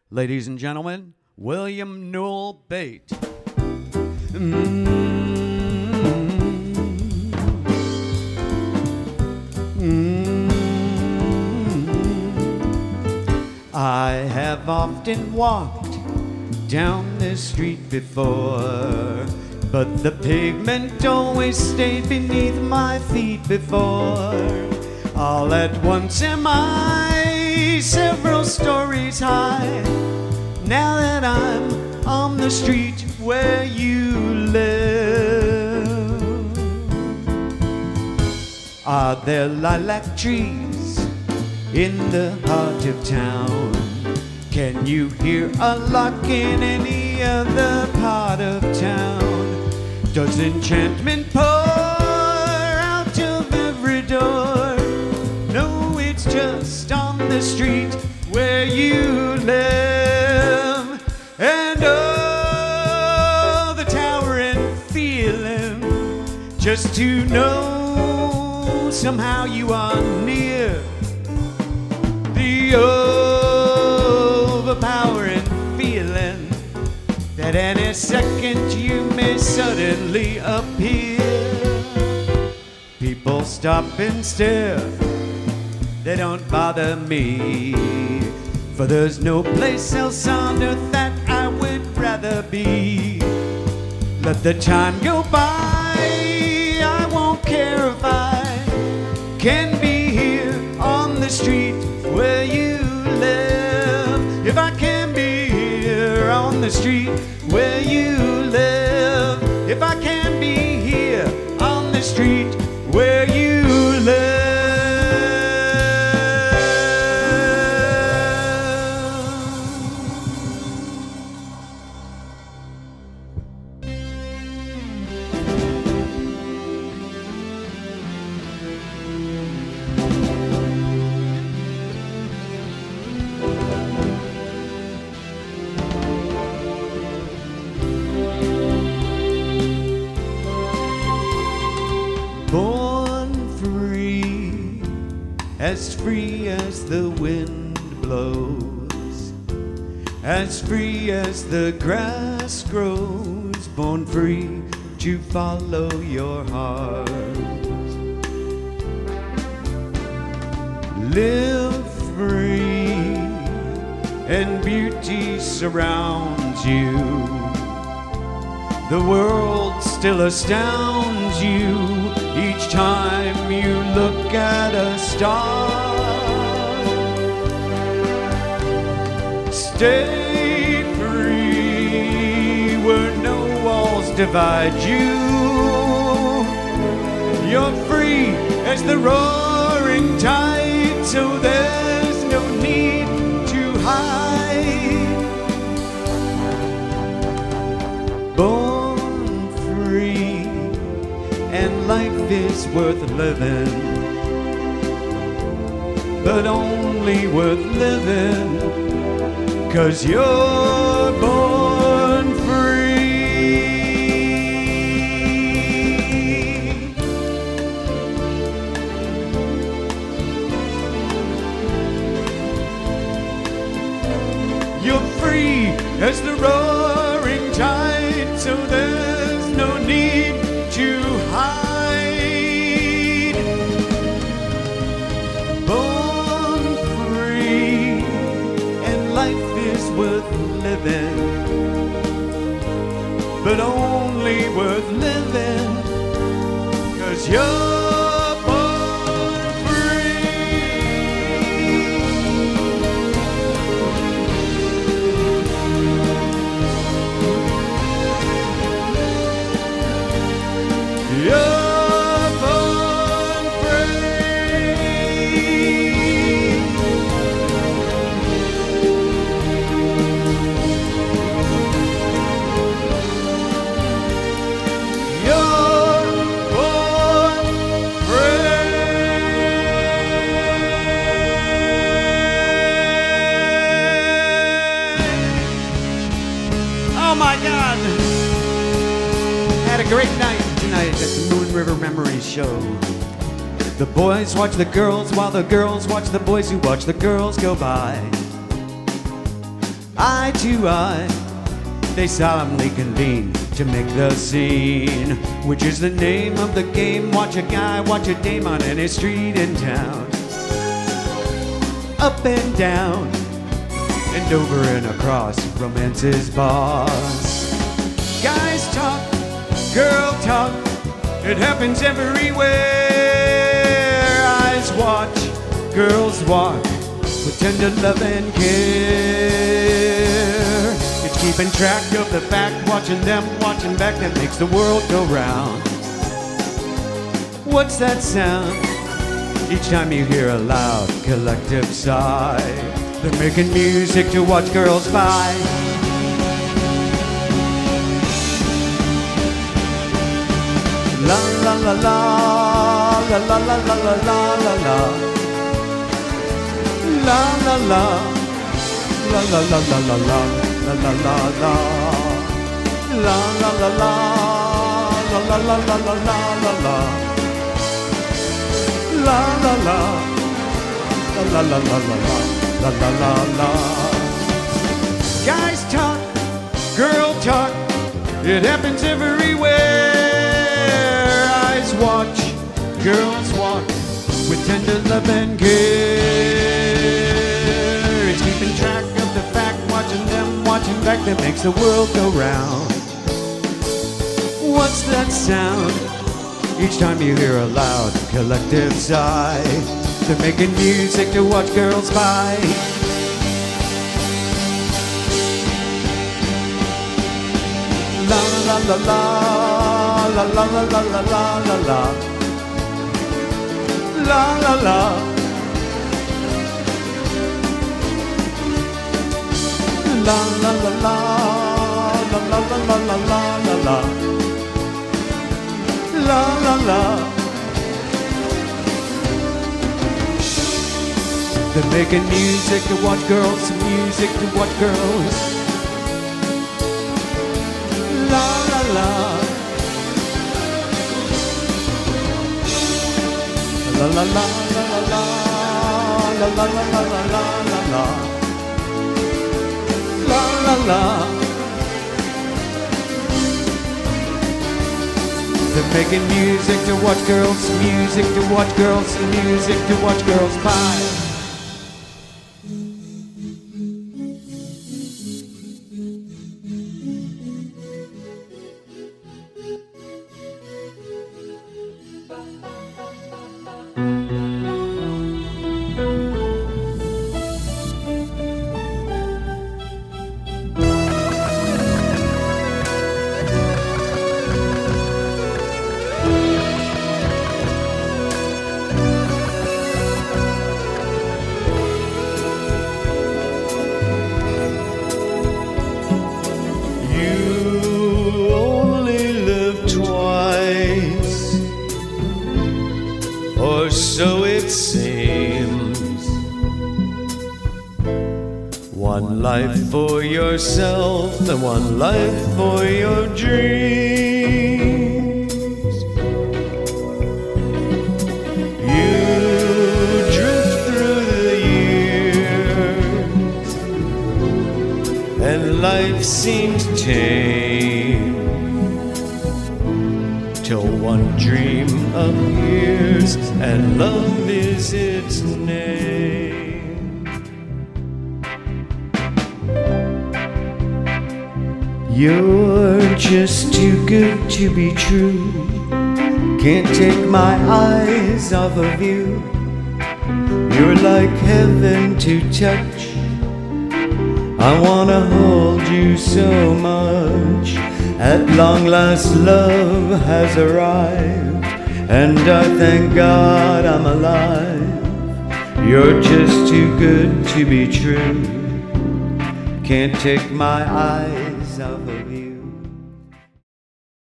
Ladies and gentlemen, William Newell Bate. I have often walked down this street before, but the pavement always stayed beneath my feet before. All at once am I several stories high, now that I'm on the street where you live. Are there lilac trees in the heart of town? Can you hear a lark in any other part of town? Does enchantment pour out of every door? No, it's just on the street where you live. And oh, the towering feeling, just to know somehow you are near. The overpowering feeling that any second you may suddenly appear. People stop and stare, they don't bother me, for there's no place else on earth that I would rather be. Let the time go by, I won't care if I can be here on the street where you live. If I can be here on the street where you live. If I can be here on the street where you live. As free as the wind blows, as free as the grass grows, born free to follow your heart. Live free and beauty surrounds you. The world still astounds you each time you look at a star. Stay free where no walls divide you. You're free as the roaring tide, so there's no need to hide. Born free and life is worth living, but only worth living 'cause you're born free. You're free as the roaring tide, so there's no need to hide. Born free and life is worth living, but only worth living 'cause you're born free. You're born free. You're born free. Oh my God! Had a great night tonight at the Moon River Memories Show. The boys watch the girls while the girls watch the boys who watch the girls go by. eye to eye, they solemnly convene to make the scene, which is the name of the game. Watch a guy, watch a dame on any street in town, up and down, and over and across romance's boss. Guys talk, girl talk, it happens everywhere. Eyes watch, girls walk, with tender love and care. It's keeping track of the fact, watching them, watching back, that makes the world go round. What's that sound? Each time you hear a loud collective sigh. They're making music to watch girls by. La la la la, la la la la la la la la. La la la, la la la la la la, la la la la, la la la la, la la la la la la la, la la la, la la la la la la la la. Guys talk, girl talk, it happens everywhere. Eyes watch, girls walk, with tender love and care. It's keeping track of the fact, watching them, watching back, that makes the world go round. What's that sound? Each time you hear a loud collective sigh. They're making music to watch girls by. La la la la, la la la la la la la la. La la la, la la la la, la la la la la la la, la la la. They're making music to watch girls, music to watch girls. La la la. La la la la la la la la la la la la la la la. They're making music to watch girls, music to watch girls, music to watch girls by. Or so it seems. One life for yourself and one life for your dreams. You drift through the years and life seems tame, till one dream appears and love is its name. You're just too good to be true. Can't take my eyes off of you. You're like heaven to touch. I wanna hold you so much. At long last love has arrived, and I thank God I'm alive. You're just too good to be true. Can't take my eyes off of you.